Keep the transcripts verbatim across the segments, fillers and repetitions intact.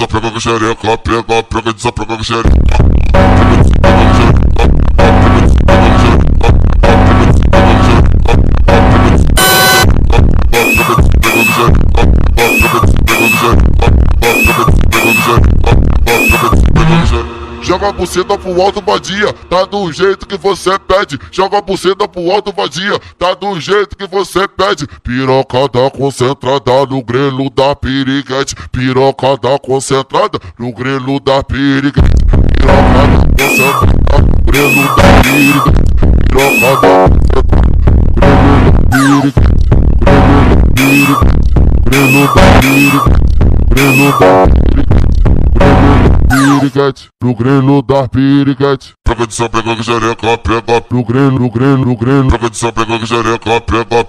desaprega com xereca, pega, pega, desaprega com xereca. Joga a buceta pro alto, vadia, tá do jeito que você pede. Joga a buceta pro alto, vadia, tá do jeito que você pede. Pirocada concentrada no grelo da piriguete. Pirocada concentrada no grelo da piriguete. Pirocada concentrada no grelo da piriguete. Pirocada grelo da piriguete. Grelo da piriguete. Piriguete, no grelo da piriguete. Pega de só, pega com xereca, pega. No grelo, no grelo, no grelo. Pega de só, pega com xereca, pega.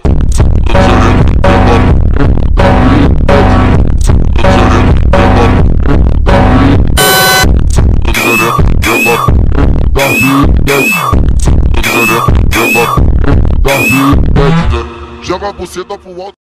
Joga a buceta pro alto.